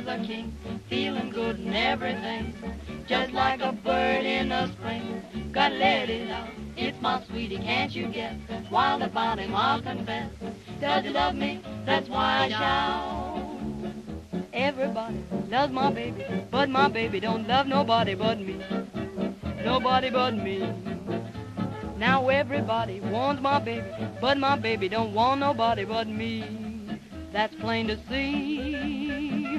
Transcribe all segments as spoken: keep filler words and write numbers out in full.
as a king, feeling good and everything, just like a bird in the spring. Gotta let it out, it's my sweetie, can't you guess? Wild about him, I'll confess. Does he love me? That's why I shout. Everybody loves my baby, but my baby don't love nobody but me. Nobody but me. Now everybody wants my baby, but my baby don't want nobody but me. That's plain to see.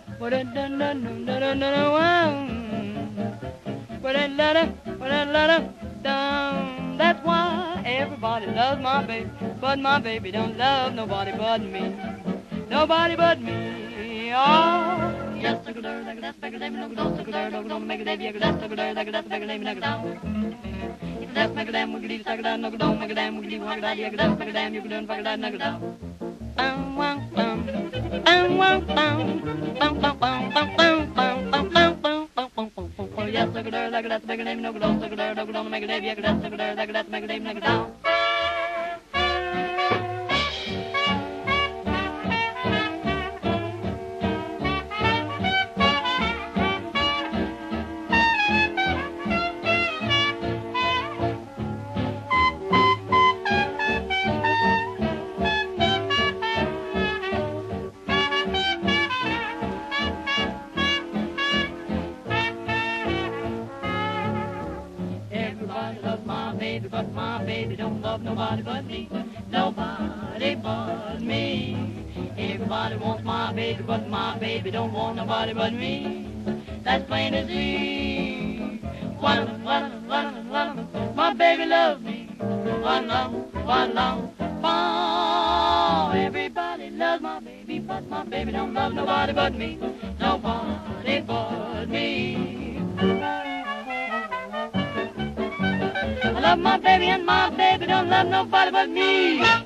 That's why everybody loves my baby, but my baby don't love nobody but me. Nobody but me. Oh, yes, sugar, like that's bigger than no go, sugar, don't make it, that's sugar, like that's bigger than no go. If that's make a damn, we could eat sugar, no go, don't make a damn, we could eat one, that's make a damn, you could do fuck that, no go. Bum, bum, bum, bum, bum, bum, bum, bum, bum, bum, bum, bum, bum, bum, bum, bum, bum, bum. Yes, sugar, like that's bigger than no go, sugar, don't make a damn, you could that's sugar, like that's make a damn, no go. Everybody loves my baby, but my baby don't love nobody but me. Nobody but me. Everybody wants my baby, but my baby don't want nobody but me. That's plain to see. One, one, one, one, my baby loves me. One love, one love, oh, everybody loves my baby, but my baby don't love nobody but me. Nobody but me. I love my baby and my baby don't love nobody but me.